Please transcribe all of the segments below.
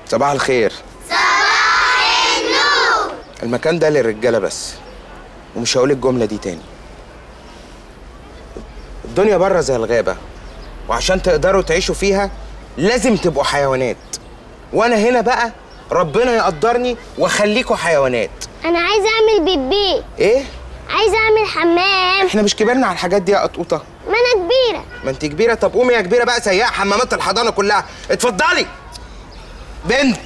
صباح الخير. صباح النور. المكان ده للرجاله بس، ومش هقول الجمله دي تاني. الدنيا بره زي الغابه، وعشان تقدروا تعيشوا فيها لازم تبقوا حيوانات، وانا هنا بقى ربنا يقدرني واخليكوا حيوانات. انا عايزه اعمل بيبي. ايه؟ عايزه اعمل حمام. احنا مش كبرنا على الحاجات دي يا قطوطه؟ ما انا كبيره. ما انت كبيره. طب قومي يا كبيره بقى، سياح حمامات الحضانه كلها. اتفضلي بنت،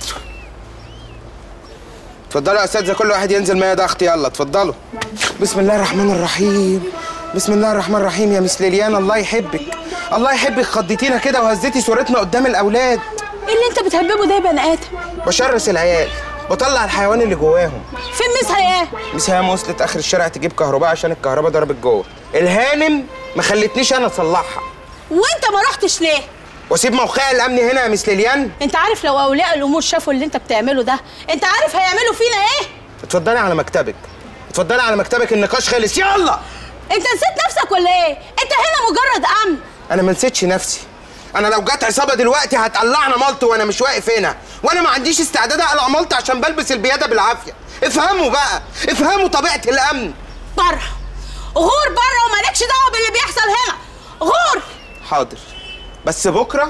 اتفضلوا يا اساتذه، كل واحد ينزل ميه ضغط. يلا اتفضلوا. بسم الله الرحمن الرحيم، بسم الله الرحمن الرحيم. يا مس ليليان الله يحبك، الله يحبك، خضيتينا كده وهزيتي صورتنا قدام الاولاد. ايه اللي انت بتهببه ده يا بني ادم؟ بشرس العيال، بطلع الحيوان اللي جواهم. فين مس هياه؟ مس هيام وصلت اخر الشارع تجيب كهرباء عشان الكهرباء ضربت جوه. الهانم ما خلتنيش انا اصلحها. وانت ما رحتش ليه؟ واسيب موقعي الامني هنا يا مس ليليان؟ انت عارف لو اولياء الامور شافوا اللي انت بتعمله ده، انت عارف هيعملوا فينا ايه؟ اتفضلي على مكتبك، اتفضلي على مكتبك، النقاش خلص. يلا. انت نسيت نفسك ولا ايه؟ انت هنا مجرد امن. انا ما نسيتش نفسي. انا لو جت عصابه دلوقتي هتقلعنا ملط وانا مش واقف هنا، وانا ما عنديش استعداد اقلع ملط عشان بلبس البياده بالعافيه. افهموا بقى، افهموا طبيعه الامن. بره، غور بره ومالكش دعوه باللي بيحصل هنا. غور. حاضر، بس بكره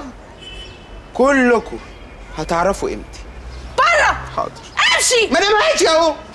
كلكم هتعرفوا قيمتي. بره. حاضر. امشي. ما انا ماشي اهو.